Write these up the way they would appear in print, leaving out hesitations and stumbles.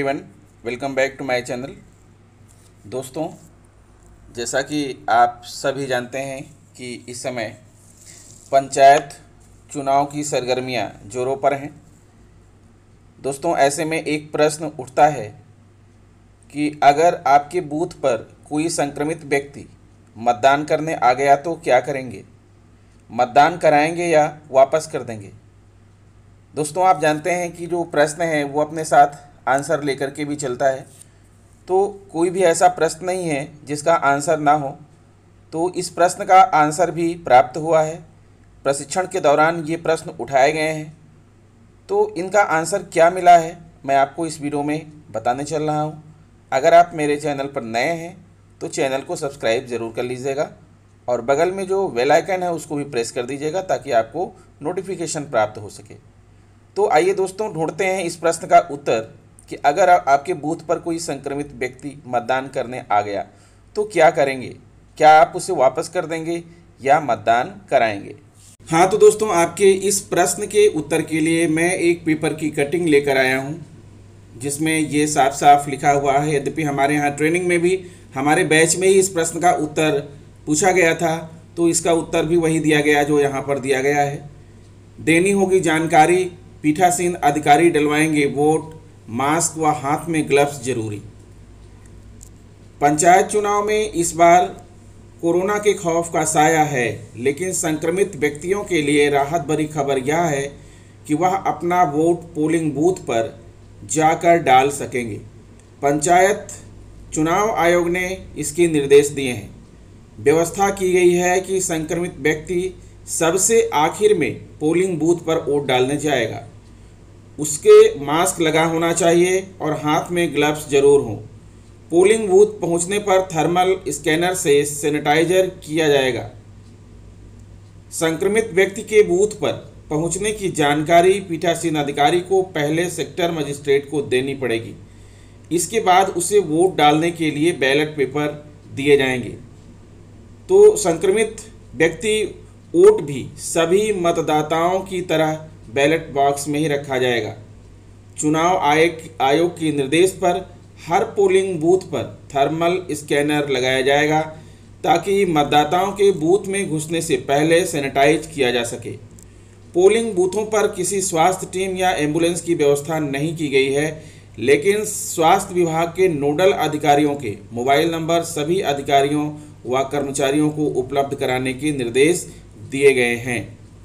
Everyone, welcome back to my channel. दोस्तों, जैसा कि आप सभी जानते हैं कि इस समय पंचायत चुनाव की सरगर्मियां जोरों पर हैं। दोस्तों, ऐसे में एक प्रश्न उठता है कि अगर आपके बूथ पर कोई संक्रमित व्यक्ति मतदान करने आ गया तो क्या करेंगे? मतदान कराएंगे या वापस कर देंगे? दोस्तों, आप जानते हैं कि जो प्रश्न है वो अपने साथ आंसर लेकर के भी चलता है, तो कोई भी ऐसा प्रश्न नहीं है जिसका आंसर ना हो। तो इस प्रश्न का आंसर भी प्राप्त हुआ है। प्रशिक्षण के दौरान ये प्रश्न उठाए गए हैं, तो इनका आंसर क्या मिला है मैं आपको इस वीडियो में बताने चल रहा हूँ। अगर आप मेरे चैनल पर नए हैं तो चैनल को सब्सक्राइब ज़रूर कर लीजिएगा और बगल में जो बेल आइकन है उसको भी प्रेस कर दीजिएगा ताकि आपको नोटिफिकेशन प्राप्त हो सके। तो आइए दोस्तों, ढूंढते हैं इस प्रश्न का उत्तर कि अगर आपके बूथ पर कोई संक्रमित व्यक्ति मतदान करने आ गया तो क्या करेंगे? क्या आप उसे वापस कर देंगे या मतदान कराएंगे? हाँ, तो दोस्तों, आपके इस प्रश्न के उत्तर के लिए मैं एक पेपर की कटिंग लेकर आया हूँ जिसमें ये साफ साफ लिखा हुआ है। यद्यपि हमारे यहाँ ट्रेनिंग में भी हमारे बैच में ही इस प्रश्न का उत्तर पूछा गया था, तो इसका उत्तर भी वही दिया गया जो यहाँ पर दिया गया है। देनी होगी जानकारी, पीठासीन अधिकारी डलवाएंगे वोट, मास्क व हाथ में ग्लव्स जरूरी। पंचायत चुनाव में इस बार कोरोना के खौफ का साया है, लेकिन संक्रमित व्यक्तियों के लिए राहत भरी खबर यह है कि वह अपना वोट पोलिंग बूथ पर जाकर डाल सकेंगे। पंचायत चुनाव आयोग ने इसके निर्देश दिए हैं। व्यवस्था की गई है कि संक्रमित व्यक्ति सबसे आखिर में पोलिंग बूथ पर वोट डालने जाएगा। उसके मास्क लगा होना चाहिए और हाथ में ग्लव्स जरूर हों। पोलिंग बूथ पहुंचने पर थर्मल स्कैनर से सैनिटाइजर किया जाएगा। संक्रमित व्यक्ति के बूथ पर पहुंचने की जानकारी पीठासीन अधिकारी को पहले सेक्टर मजिस्ट्रेट को देनी पड़ेगी। इसके बाद उसे वोट डालने के लिए बैलेट पेपर दिए जाएंगे। तो संक्रमित व्यक्ति वोट भी सभी मतदाताओं की तरह बैलेट बॉक्स में ही रखा जाएगा। चुनाव आयोग के निर्देश पर हर पोलिंग बूथ पर थर्मल स्कैनर लगाया जाएगा ताकि मतदाताओं के बूथ में घुसने से पहले सैनिटाइज किया जा सके। पोलिंग बूथों पर किसी स्वास्थ्य टीम या एम्बुलेंस की व्यवस्था नहीं की गई है, लेकिन स्वास्थ्य विभाग के नोडल अधिकारियों के मोबाइल नंबर सभी अधिकारियों व कर्मचारियों को उपलब्ध कराने के निर्देश दिए गए हैं।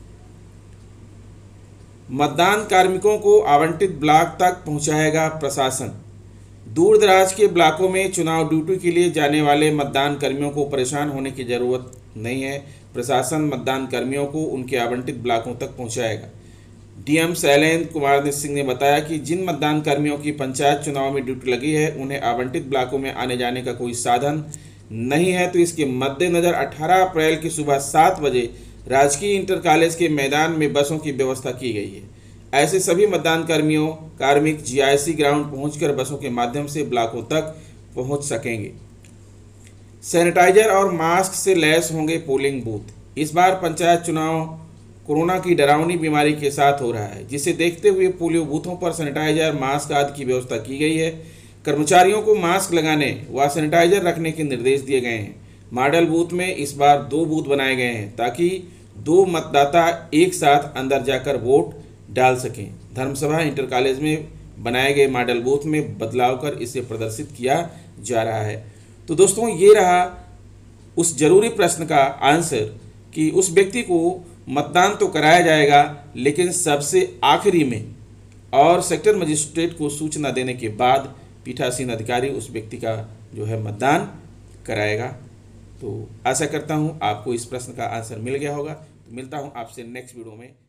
मतदान कार्मिकों को आवंटित ब्लॉक तक पहुंचाएगा प्रशासन। दूर दराज के ब्लॉकों में चुनाव ड्यूटी के लिए जाने वाले मतदान कर्मियों को परेशान होने की जरूरत नहीं है। प्रशासन मतदान कर्मियों को उनके आवंटित ब्लॉकों तक पहुंचाएगा। डीएम शैलेंद्र कुमार सिंह ने बताया कि जिन मतदान कर्मियों की पंचायत चुनाव में ड्यूटी लगी है उन्हें आवंटित ब्लॉकों में आने जाने का कोई साधन नहीं है, तो इसके मद्देनज़र 18 अप्रैल की सुबह 7 बजे राजकीय इंटर कॉलेज के मैदान में बसों की व्यवस्था की गई है। ऐसे सभी मतदान कार्मिक जीआईसी ग्राउंड पहुंचकर बसों के माध्यम से ब्लॉकों तक पहुंच सकेंगे। सैनिटाइजर और मास्क से लैस होंगे पोलिंग बूथ। इस बार पंचायत चुनाव कोरोना की डरावनी बीमारी के साथ हो रहा है, जिसे देखते हुए पोलिंग बूथों पर सैनिटाइजर, मास्क आदि की व्यवस्था की गई है। कर्मचारियों को मास्क लगाने व सैनिटाइजर रखने के निर्देश दिए गए हैं। मॉडल बूथ में इस बार 2 बूथ बनाए गए हैं ताकि 2 मतदाता एक साथ अंदर जाकर वोट डाल सकें। धर्मसभा इंटर कॉलेज में बनाए गए मॉडल बूथ में बदलाव कर इसे प्रदर्शित किया जा रहा है। तो दोस्तों, ये रहा उस जरूरी प्रश्न का आंसर कि उस व्यक्ति को मतदान तो कराया जाएगा, लेकिन सबसे आखिरी में, और सेक्टर मजिस्ट्रेट को सूचना देने के बाद पीठासीन अधिकारी उस व्यक्ति का जो है मतदान कराएगा। तो आशा करता हूँ आपको इस प्रश्न का आंसर मिल गया होगा। तो मिलता हूँ आपसे नेक्स्ट वीडियो में।